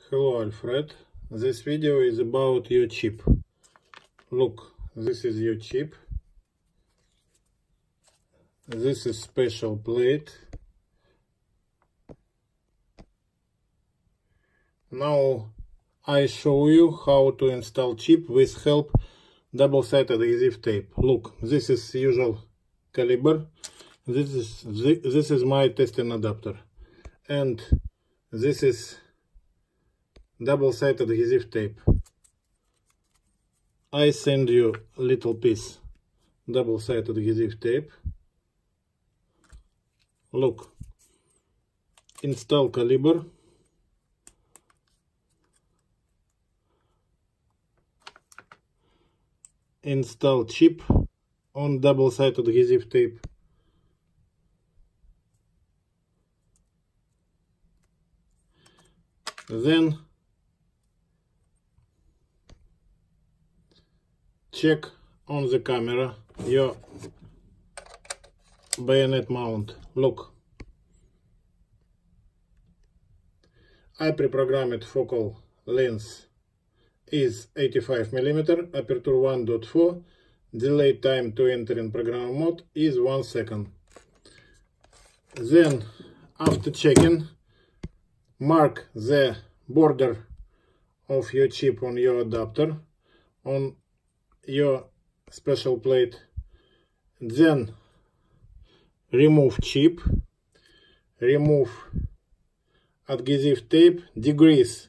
Hello Alfred, this video is about your chip. Look, this is your chip. This is special plate. Now I show you how to install chip with help double-sided adhesive tape. Look, this is usual caliber. This is my testing adapter, and this is double-sided adhesive tape. I send you a little piece double-sided adhesive tape. Look, install caliber. Install chip on double-sided adhesive tape. Then check on the camera your bayonet mount. Look, I pre-programmed focal length is 85 mm, aperture 1.4, delay time to enter in program mode is 1 second. Then, after checking, mark the border of your chip on your adapter on your special plate. Then remove chip, remove adhesive tape, degrease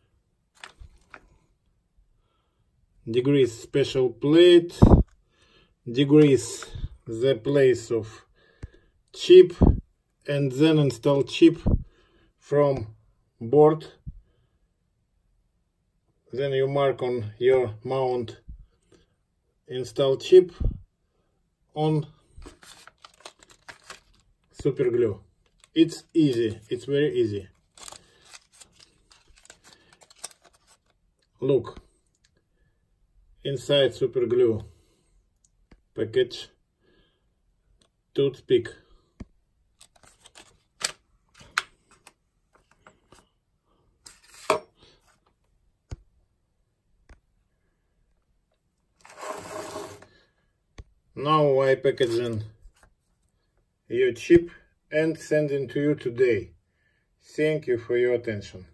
special plate, degrease the place of chip, and then install chip from board. Then you mark on your mount, install chip on super glue. It's easy, it's very easy. Look, inside super glue package, toothpick. Now I packaging your chip and sending to you today. Thank you for your attention.